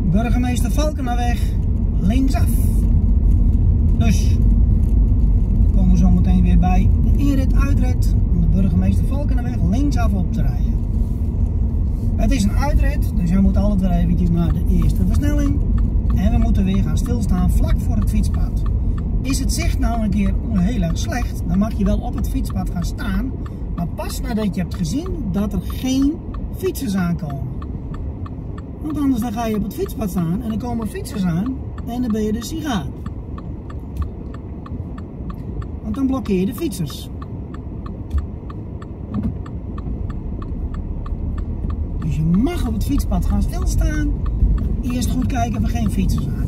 Burgemeester Valkenaweg linksaf. Dus we komen zo meteen weer bij de inrit-uitrit om de Burgemeester Valkenaweg linksaf op te rijden. Het is een uitrit, dus je moet altijd weer eventjes naar de eerste versnelling. En we moeten weer gaan stilstaan vlak voor het fietspad. Is het zicht nou een keer heel erg slecht, dan mag je wel op het fietspad gaan staan. Maar pas nadat je hebt gezien dat er geen fietsers aankomen. Want anders dan ga je op het fietspad staan en dan komen er fietsers aan en dan ben je de sigaar. Want dan blokkeer je de fietsers. Dus je mag op het fietspad gaan stilstaan. Eerst goed kijken of er geen fietsers aan.